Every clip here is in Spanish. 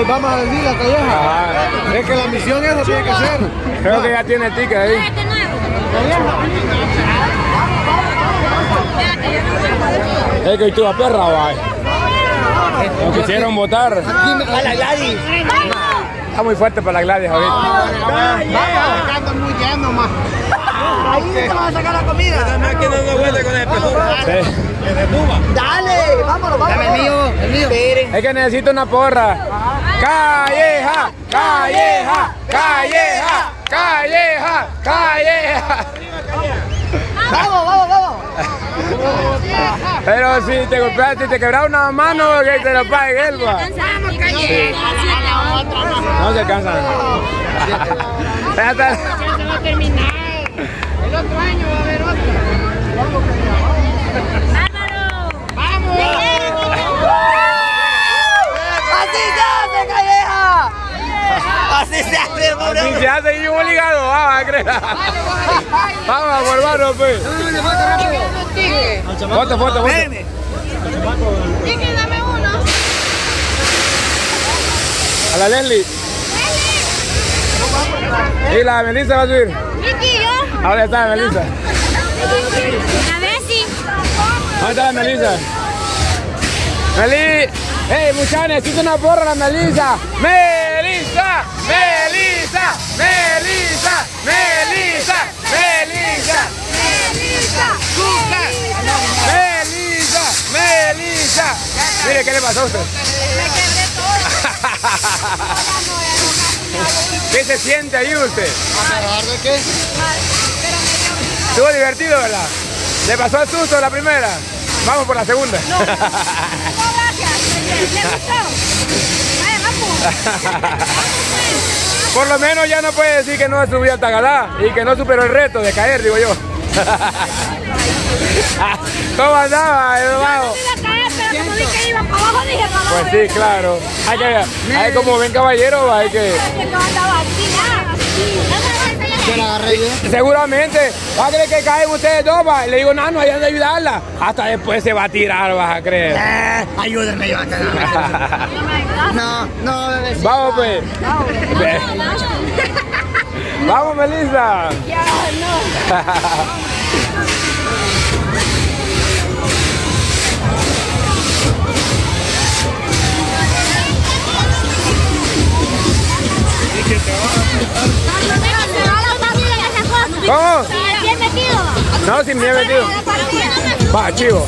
volvamos a decir la Calleja. Es que la misión eso tiene que ser. Creo que ya tiene ticket ahí. Es que tú a perra, va. Lo quisieron votar. A la Gladys. Está muy fuerte para la Gladys ahorita. Están muy llenos, más. Ahí te vas a sacar la comida. Nada más que no nos vuelve con el pejón. Sí. Dale, vámonos, vámonos. El mío. Es que necesito una porra. Calleja, Calleja, Calleja, Calleja, Calleja. Vamos. Pero si te golpeaste, si te quebras una mano, que te lo pague él, va. Sí. No se cansan. Se va a terminar. El otro año va a haber otro. ¡Vamos! ¡Así se hace, Calleja! ¡Así se hace, hermano! Así se hace y un ligado, va a creer. Vamos, hermano, pues. Foto. Chiqui, dame uno. A la Leslie. Y la Melissa va a subir. Chiqui, yo. Ahora está la Melissa. A ver si. ¿Dónde está la Melissa? Meli. Hey, muchachos, necesito una porra la Melissa. Melissa, Melissa, Melissa, Melissa, Melissa, Melissa, Melissa. Mire, ¿qué le pasó a usted? Me quebré todo. ¿Qué se siente ahí usted? ¿De qué? Estuvo divertido, ¿verdad? ¿Le pasó el susto la primera? Vamos por la segunda. No, gracias. ¿Le gustó? Vaya, vamos. Por lo menos ya no puede decir que no subió al Tagalá y que no superó el reto de caer, digo yo. ¿Cómo andaba, hermano? Yo no iba a caer, pero como vi que iba para abajo, dije para abajo. Pues sí, claro. Hay como ven caballero, hay que... No andaba así, nada. ¿Te la agarré bien? Seguramente va a creer que caen ustedes dos, va. Le digo, no hay que ayudarla. Hasta después se va a tirar, vas a creer. Ayúdenme, yo a cagar. No, bebecito. Vamos, pues. Vamos, Melissa. Ya, no. ¿Cómo? ¿Bien metido? No, sin bien metido. Va, chivo.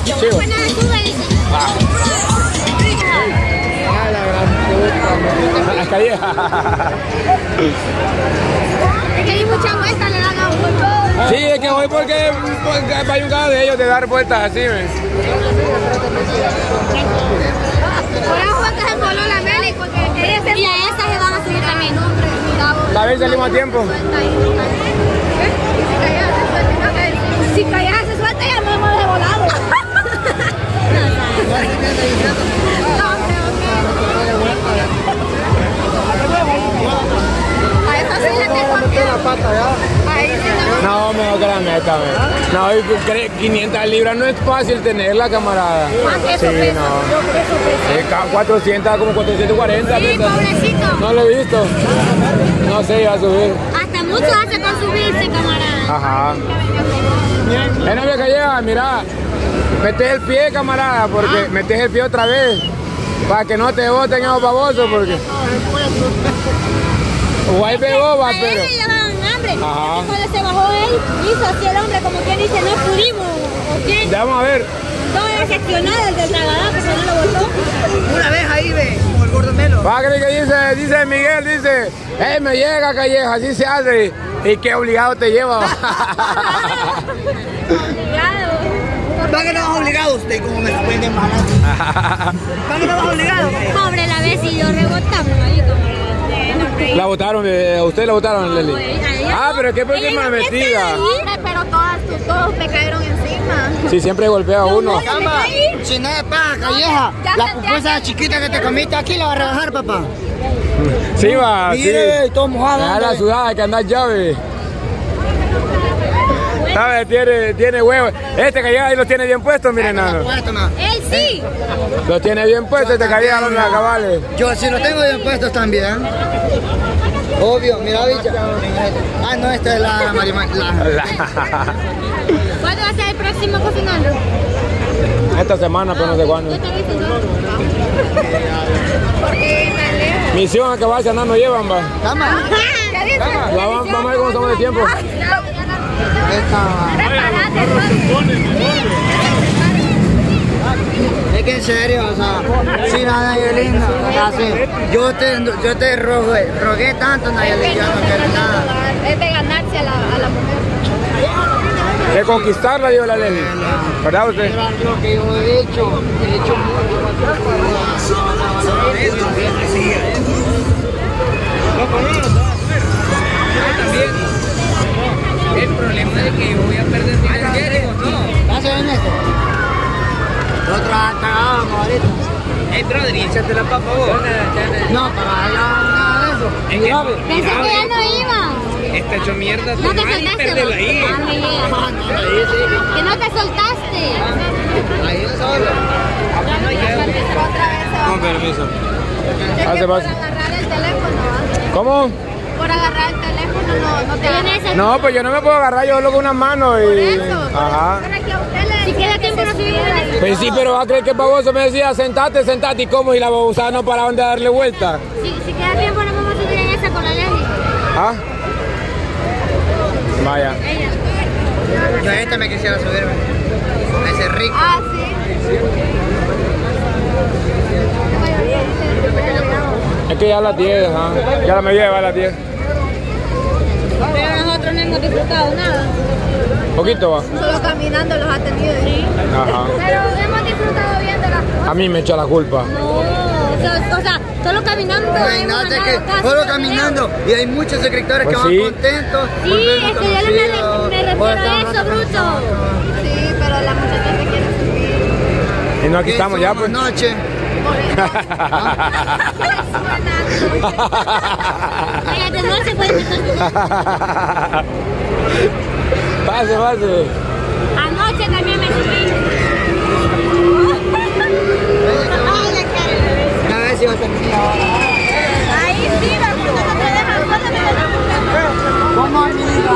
La Calleja. Es que hay muchas vueltas, le dan a uno. Sí, es que voy porque hay un caso de ellos de dar vueltas así, ¿ves? Por eso fue que se coló la Meli, porque ella se... Y a estas se van a subir también. La vez salimos a tiempo. Si Calleja se suelta, ya no hemos de volado. A esa sí le tengo la pata ya. ahí sí No, mejor que la meta, ¿ves? No, y 500 libras no es fácil tenerla, camarada. ¿Cuánto eso Sí, pesa? no. Yo por eso peso. 400, como 440. Sí, ¿verdad? pobrecito. No lo he visto. No sé, iba a subir. Hasta mucho hace con subirse, camarada. Ajá. Es novia Calleja, mira. Metes el pie, camarada, porque metes el pie otra vez. Para que no te boten esos babosos, porque... O hay beboba, A pero... él le daban hambre. Ajá. Y cuando se bajó él, hizo así el hombre, como quien dice, no pudimos. ¿O qué? Ya vamos a ver. Todo era gestionado el del Tagadá, porque no lo votó. Una vez ahí, ve, como el gordo Melo. Va a creer que dice Miguel, dice, me llega Calleja, así se hace. Y qué obligado te lleva. Obligado. ¿Para qué no vas obligado usted? Como me sorprende mal. ¿Para qué no vas obligado? Pobre la vez y yo rebotamos ahí, camarada. La votaron, a usted la votaron, Leli. Pero qué por qué me investiga. Pero todos me cayeron encima. Si siempre golpea a uno. Cama, si no es paja, Calleja, la pupusa chiquita que te comiste aquí la va a rebajar, papá. Sí, va, sí. Mire, todo mojado. Deja la sudada que anda llave. ¿Sabes? Tiene huevos. Este que llega ahí los tiene bien puestos, miren, nano. Él sí. Los tiene bien puestos, este que llega a los cabales. Yo si los tengo bien puestos también. Obvio, mira, bicha. Ah, no, esta es la Marimar. ¿Cuándo va a ser el próximo cocinando? Esta semana, pero no sé cuándo. ¿Qué te dices? Porque está lejos. Misión a que vaya, no llevan, va. Cama. ¿Qué dices? Vamos a ver cómo estamos de tiempo. Es que en serio, o sea, sí, Nayelina, o sea, sí, yo te rogué tanto, Nayelina, yo no quiero nada. Es de ganarse a la mujer. De conquistarla, digo la ley. ¿Verdad usted? Lo que yo he hecho El problema es que yo voy a perder mi dinero, ¿no? ¿Vas a ver esto? Nosotros cagábamos ahorita. Hey, brother, échatela para favor. No, para nada de eso. Es que, Pensé que ya no iba. está hecho mierda, No te tomar y soltaste. perderla ahí. Ah, me llega. Que no te soltaste. Ahí solo. Con permiso. Es Hace que por paso. agarrar el teléfono, ¿Cómo? por agarrar el teléfono no te vienes. No, pues yo no me puedo agarrar, yo solo con una mano y... Por eso. Ajá. Si queda tiempo no subimos. Pues sí, pero va a creer que el baboso me decía, sentate, ¿y cómo? Y la babosada no paraban de darle vuelta. Si queda tiempo no vamos a subir en esa con la Leslie. ¿Ah? Vaya. Ella. Yo a esta me quisiera subirme. Ese rico. Ah, sí. Es que ya a las 10, ¿ah? Ya me lleva a las 10. Pero nosotros no hemos disfrutado nada. Poquito va. Solo caminando los ha tenido. Sí. Ajá. Pero hemos disfrutado viendo las cosas. A mí me echa la culpa. No, o sea, solo caminando. Imagínate que solo caminando y hay muchos suscriptores Pues que sí. van contentos. Sí, es que yo me refiero a eso, bruto. Sí, pero la muchacha se quiere subir. Y no, aquí estamos ya, pues. Noche. Vaya, de noche puede estar. Pase. Anoche también me subí. Ay, la cara. Una vez iba a terminar ahora. Ahí sí, cuando no te dejan sola, me dejan. ¿Cómo, amiga?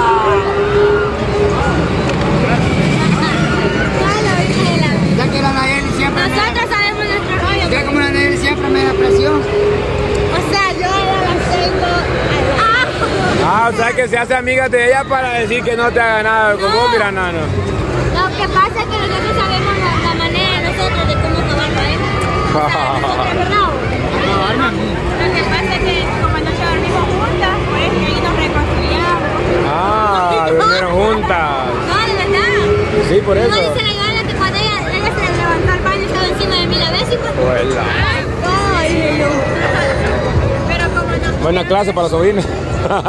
Ya que la Nayeli siempre Nosotros sabemos nuestro rollo. ya como la Nayeli siempre me da presión. O sea, yo ahora las tengo. Ah, o sea que se hace amiga de ella para decir que no te haga nada. Como mira, nano. Lo que pasa es que nosotros sabemos la manera de nosotros de cómo acabarlo a él. O sea, nosotros no. Acabarme a mí. Lo que pasa es que como anoche dormimos juntas, pues ahí nos reconciliamos. Ah, durmieron juntas. No, de verdad. Sí, por No eso. dice la Ivana que cuando ella se levantó al baño estaba encima de mí la vez y pues. Huela. Ay, no. Pero como no. Buena clase para la sobrina. No, es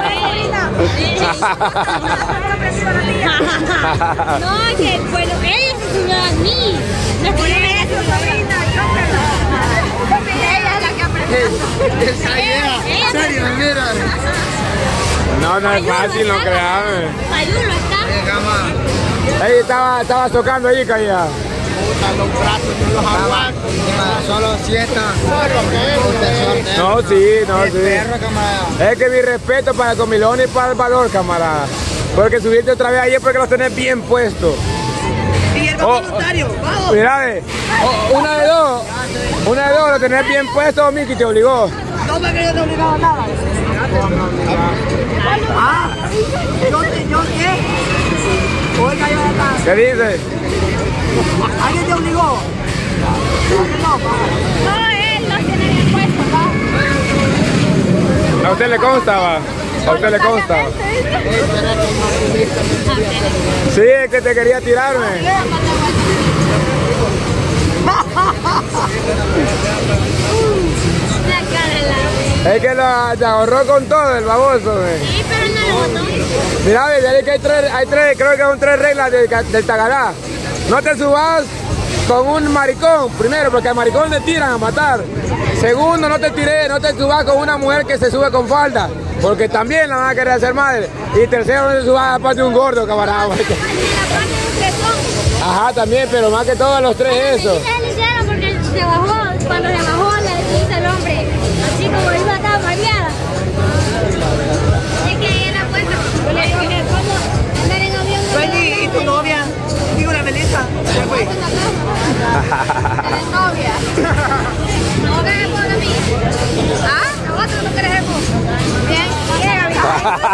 que bueno, ella se subió a mí. No es que ella es su sobrina, ella es la que aprendió. Esa idea. En serio, mira. No es fácil, no creame. Ayuno está. Cama. Ahí estaba tocando ahí, caía. Puta, los brazos no los aguanto. Solo sienta. No, sí. Perro, camarada. Es que mi respeto para el comilón y para el valor, camarada. Porque subirte otra vez ahí es porque los tenés bien puestos. Y el voluntario, vamos. Mira, una de dos, lo tenés bien puesto, Miki, te obligó. No me quería obligado a nada. Ah, yo qué. Oiga, yo acá. ¿Qué dice? ¿Alguien te obligó? No, él los tiene bien puestos, ¿va? ¿A usted le consta, va? ¿A usted le consta? Sí, es que te quería tirarme. La cara la. Es que te ahorró con todo el baboso, güey. Sí, pero no lo botó. Mira, ve, que hay tres, creo que son 3 reglas del tagará. No te subas con un maricón, primero, porque al maricón le tiran a matar. Segundo, no te tiré, no te subas con una mujer que se sube con falda, porque también la van a querer hacer madre. Y tercero, no te subas aparte de un gordo, camarada. Ajá, también, pero más que todo a los tres eso. Él hicieron porque se bajó, cuando se bajó le dice el hombre, así como iba tan mareada. Es que ahí en la puerta, le digo, ¿cómo andar en avión? Wendy, ¿y tu novia? Digo, la Melissa. ¿Ya fue? ¿Tienes novia? ¿No querés por mí? ¿Ah? ¿Nosotros no queremos? Bien, llega, bien.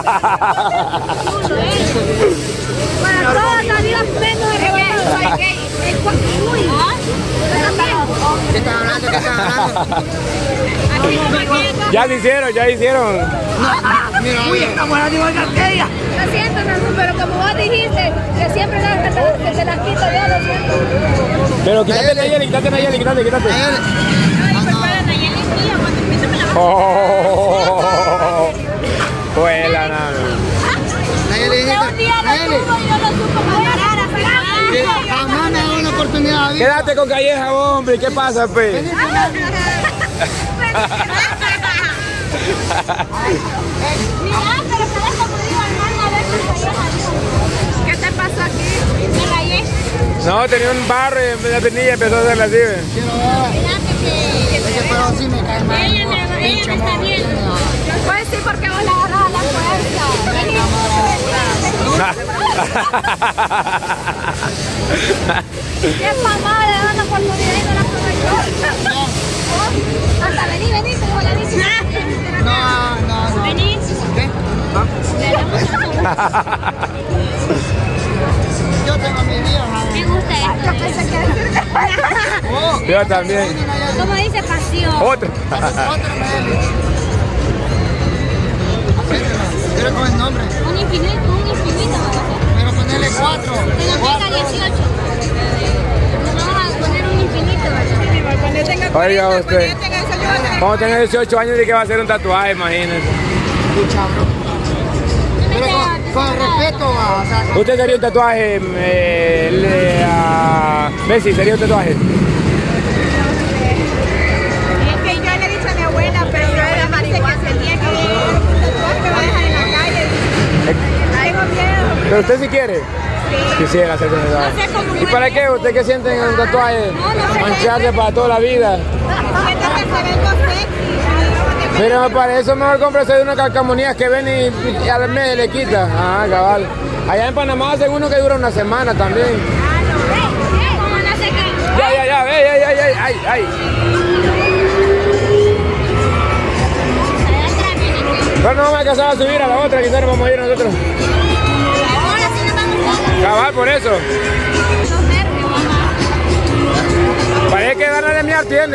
Para todos, Dios menos de rebaño. Soy gay. Uy, ¿Qué están hablando? ¿Qué están hablando? Ya se hicieron. Mira, Uy, esta mujer igual que aquella. Lo siento, Nasu, pero como vos dijiste que siempre que te las quito yo, lo siento. Pero quítate Nayeli, quítate. Oh, vuela, nada. Nayeli, Un día lo supo y yo lo supo parar así. jamás me da una oportunidad. Quédate con Calleja, hombre. ¿Qué pasa, pe? Mira, pero sabes cómo digo, hermano, a ver si ¿qué te pasó aquí? Me rayé. No, tenía un barro y en vez de pinilla empezó a hacerla así, ve. Fíjate que Pero sí me cae mal. ella me está viendo. Pues sí, porque vos la agarras a la fuerza. Qué mamá, le dan la oportunidad y no la aprovechó. Hasta vení, te digo la bici. No. Vení. ¿Qué? Le damos la Yo tengo mi vida. Me gusta esto. Yo pensé que Yo también. ¿Cómo dice pasión? Otro. Quiero con el nombre. Un infinito. Pero ponerle 4. Se nos pega 18. Nos vamos a poner un infinito, ¿verdad? Oiga usted. Cuando tenga 18 años y que va a hacer un tatuaje, imagínese. Pero con respeto, o sea, ¿Usted sería un tatuaje? Messi, ¿sería un tatuaje? Es que yo le he dicho a mi abuela, pero mi abuela me dice que el día que me va a dejar en la calle. Tengo miedo. ¿Pero usted si quiere? Sí. Quisiera hacer un tatuaje. No sé cómo ¿Y para qué? ¿Usted qué siente en un tatuaje? Mancharse para toda la vida. Siento que se ve algo sexy. Pero para eso mejor cómprese de una calcamonía que ven y al mes le quita. Ah, cabal. Allá en Panamá hacen uno que dura una semana también. ¿Cómo no sé qué? Ya, ay. Pero no vamos a alcanzar a subir a la otra, quizás nos vamos a ir nosotros. Ahora sí nos vamos a Cabal, por eso. los nervios, mamá. Parece que ganas de miar tiene.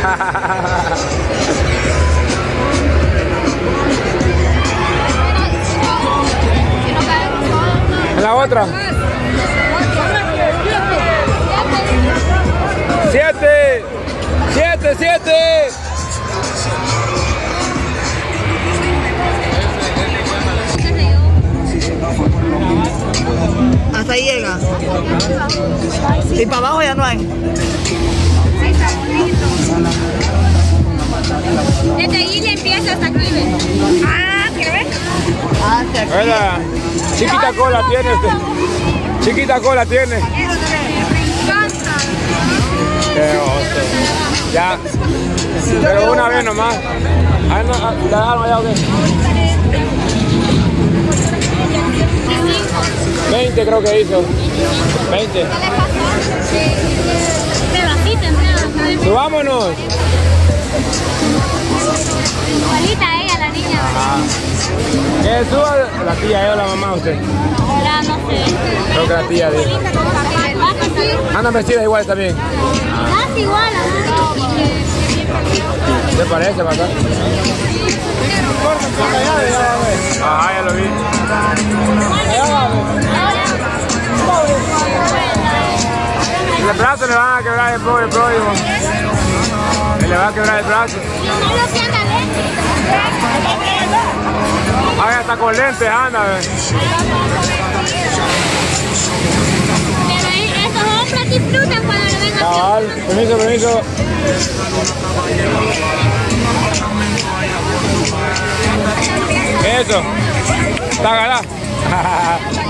Que no caemos todos. En la otra. 7. Hasta ahí llega. Y para abajo ya no hay. Está bonito. Desde ahí le empieza hasta aquí, ¿ves? Ah, ¿qué ves? Hacia aquí. Hola. Chiquita cola tiene usted. Chiquita cola tiene. Me encanta. Qué oso. Ya. Pero una vez nomás. Ah, no, ¿la dejaron allá o qué? 20 creo que hizo. 20. ¿Qué le pasó? Pero así tendrá. Subámonos. Igualita ella, la niña, ¿verdad? Que suba la tía o la mamá usted. Ahora no sé. Creo que la tía de. Andan vestidas igual también. Casi igual, ¿Te parece, papá? Ajá, ya lo vi. El brazo le van a quebrar el prójimo. Le va a quebrar el brazo. Ay, hasta con lentes anda, ¿ves? Pero estos hombres disfrutan cuando le ven así. Cabal, Permiso, permiso. Eso. Tágala.